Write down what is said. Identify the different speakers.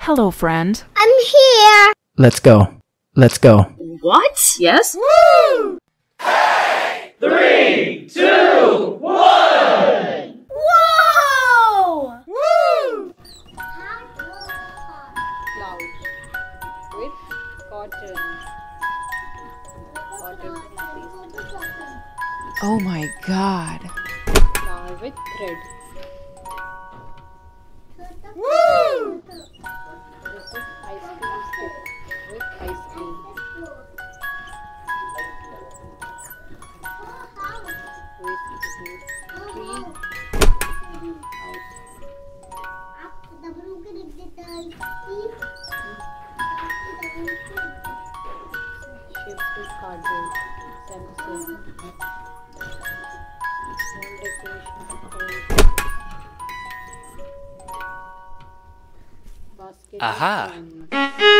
Speaker 1: Hello, friend.
Speaker 2: I'm here.
Speaker 3: Let's go. Let's go.
Speaker 4: What? Yes?
Speaker 5: Woo! Hey! 3, 2, 1!
Speaker 2: Whoa!
Speaker 5: Woo!
Speaker 6: Cloud with cotton. Cotton please.
Speaker 1: Oh my god.
Speaker 6: Flower with thread.
Speaker 5: Woo!
Speaker 6: This is ice cream stick with ice cream. With tree shapes with cardboard. Same. One decoration. Basket.
Speaker 5: Aha.
Speaker 6: With